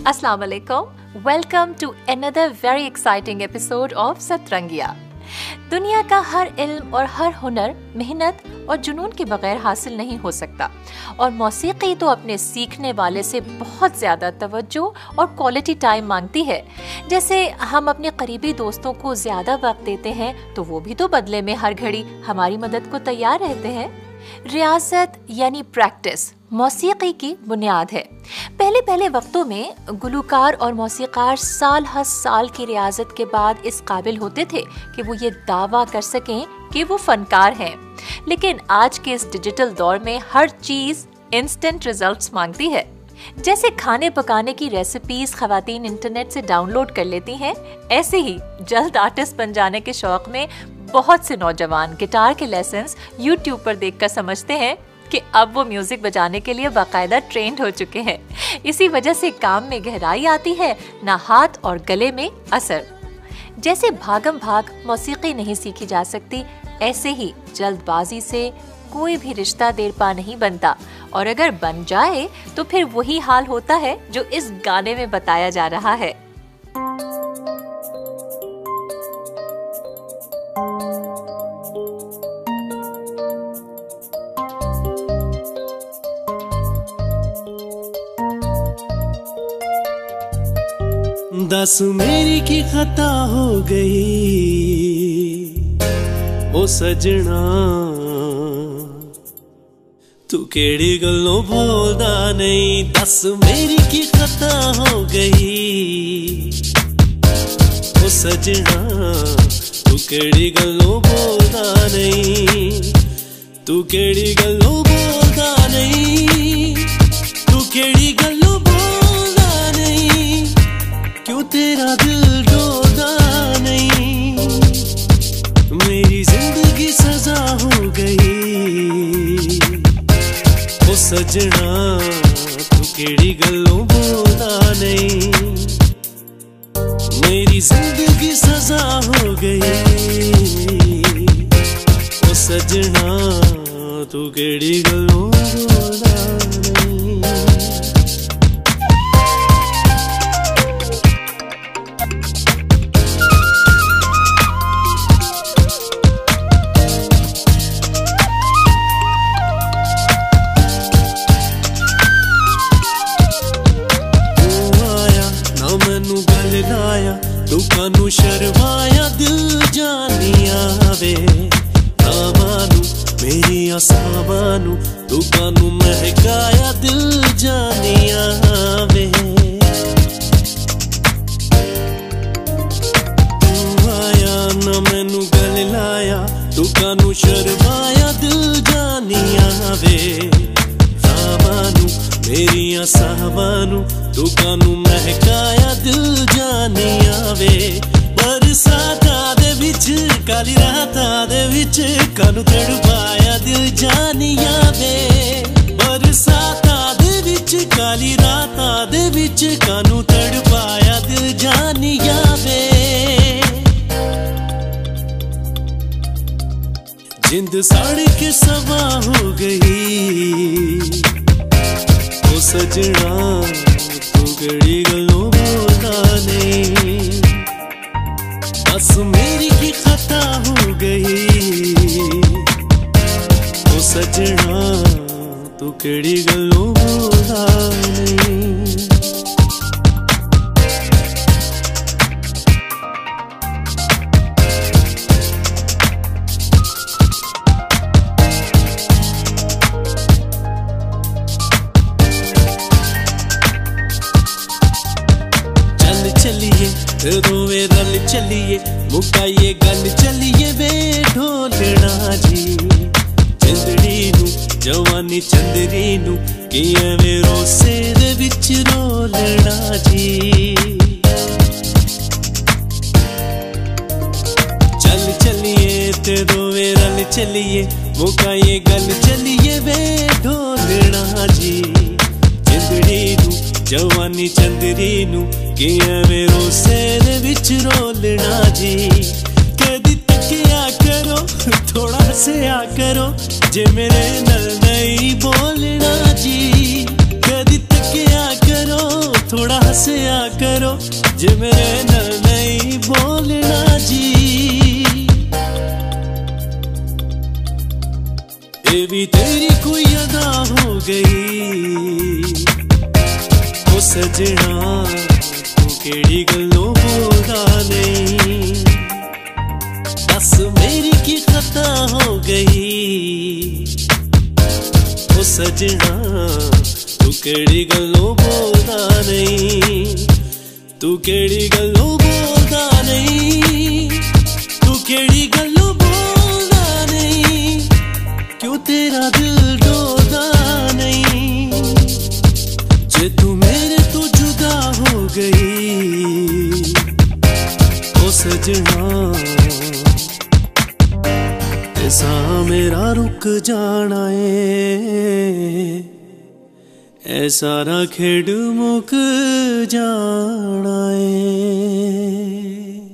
Assalamu alaikum. Welcome to another very exciting episode of सतरंगिया। दुनिया का हर इल्म और हर हुनर मेहनत और जुनून के बगैर हासिल नहीं हो सकता, और मौसीकी तो अपने सीखने वाले से बहुत ज़्यादा तवज्जो और क्वालिटी टाइम मांगती है। जैसे हम अपने करीबी दोस्तों को ज़्यादा वक्त देते हैं तो वो भी तो बदले में हर घड़ी हमारी मदद को तैयार रहते हैं। रियाजत यानी प्रैक्टिस मौसीकी की बुनियाद है। पहले वक्तों में गुलूकार और मौसीकार साल हर साल की रियाजत के बाद इस काबिल होते थे कि वो ये दावा कर सकें कि वो फनकार हैं। लेकिन आज के इस डिजिटल दौर में हर चीज इंस्टेंट रिजल्ट्स मांगती है। जैसे खाने पकाने की रेसिपीज खवातीन इंटरनेट से डाउनलोड कर लेती हैं, ऐसे ही जल्द आर्टिस्ट बन जाने के शौक में बहुत से नौजवान गिटार के लेसन्स यूट्यूब पर देखकर समझते हैं कि अब वो म्यूजिक बजाने के लिए बाकायदा ट्रेंड हो चुके हैं। इसी वजह से काम में गहराई आती है, ना हाथ और गले में असर। जैसे भागम भाग मौसीकी नहीं सीखी जा सकती, ऐसे ही जल्दबाजी से कोई भी रिश्ता देर पा नहीं बनता, और अगर बन जाए तो फिर वही हाल होता है जो इस गाने में बताया जा रहा है। दस मेरी की खता हो गई ओ सजना, तू केड़ी गल्लों बोलदा नहीं। दस मेरी की खता हो गई ओ सजना, तू केड़ी गल्लों बोलदा नहीं। तू केड़ी गल्लों बोलदा नहीं, तू केड़ी गल्लों बोलदा नहीं। क्यों तेरा दिल डोलदा नहीं। मेरी जिंदगी सजा हो गई ओ सजना, तू केड़ी गल्लों बोलदा नहीं। मेरी जिंदगी सजा हो गई ओ सजना, तू केड़ी गल्लों बोलदा नहीं। तू कानू शर्माया दिल जानिया वे, ना मानू मेरी आसामानू। तू कानू महकाया दिल जानिया वे। तू आया ना मैनू गल लाया, तू कानू शर्माया दिल जानिया वे, ना मानू मेरी आसामानू। तू कानू महकाया दिल जानिया वे। बरसातां दे विच काली रातां दे विच कानू तड़पाया दिल जानिया वे। बरसातां दे विच काली रातां दे विच कानू तड़पाया दिल जानिया वे। जिंद साड़ के सवा हो गई ओ सजना, तू केड़ी गल्लों बोलदा नहीं। बस मेरी की खता हो गई ओ सजना, तू केड़ी गल्लों बोलदा नहीं। दोवें रल चलिए मुकाइए गल चलिए वे ढोलना जी। चंदड़ी नू जवानी चंदरी नू किए वे रोसे दे विच रोलना जी। चल चलिए ते दोवें रल चलिए मुकाइए गल चलिए वे ढोलना जी। चंदड़ी नू जवानी चंदरी नू किए वे रोसे दे विच रोलना जी। कदी तकिया करो थोड़ा हंसिया करो जे मेरे नल नहीं बोलना जी। कदी तकिया करो थोड़ा हंसिया करो जे मेरे नाल नहीं बोलना जी। ये भी तेरी कोई अदा हो गई ओ सजना, तू केड़ी गल्लों बोलदा नहीं। बस मेरी की खता हो गई ओ सजना, तू केड़ी गल्लों बोलदा नहीं। तू केड़ी गल्लों बोलदा नहीं, तू केड़ी गल्लों बोलदा नहीं। क्यों तेरा दिल डोलदा नहीं, जे तू मेरे तो जुदा हो गई ओ सजना। ऐसा मेरा रुक जाना है, ऐसा ना खेड़ मुक जाना है।